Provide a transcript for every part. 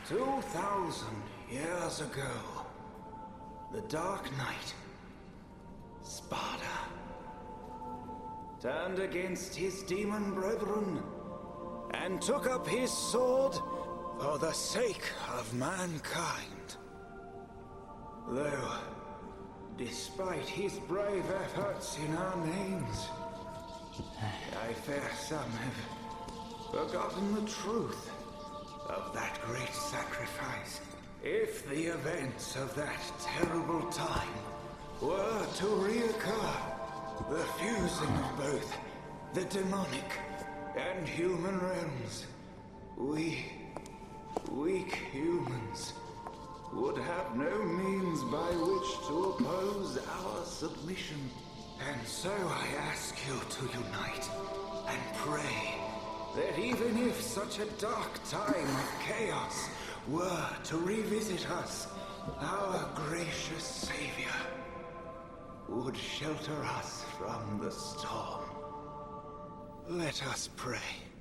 2,000 years ago, the Dark Knight, Sparda, turned against his demon brethren and took up his sword for the sake of mankind. Though, despite his brave efforts in our names, I fear some have forgotten the truth of that great sacrifice. If the events of that terrible time were to reoccur, the fusing of both the demonic and human realms, we, weak humans, would have no means by which to oppose our submission. And so I ask you to unite and pray that even if such a dark time of chaos were to revisit us, our gracious Savior would shelter us from the storm. Let us pray.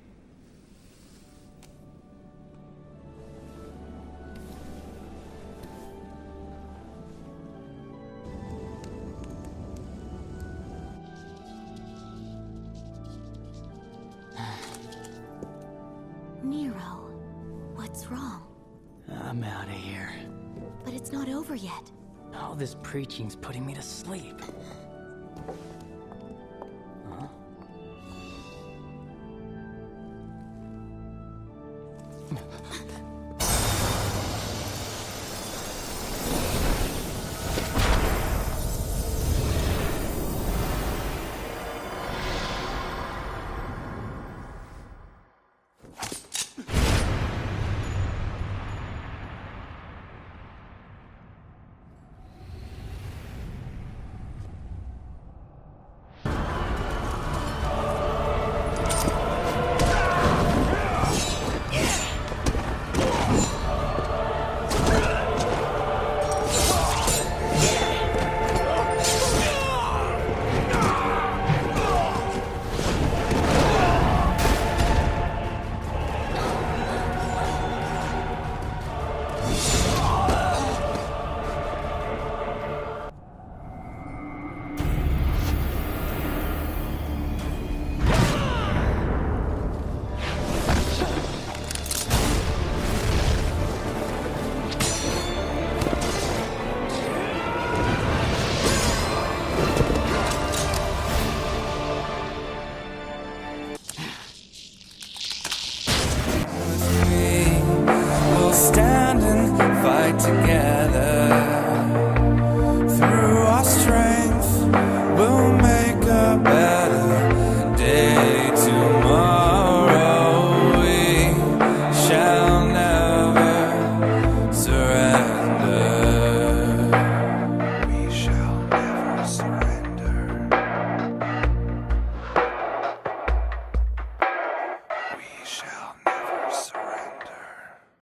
Nero, what's wrong? I'm out of here. But it's not over yet. All this preaching's putting me to sleep. Huh? Stand and fight together.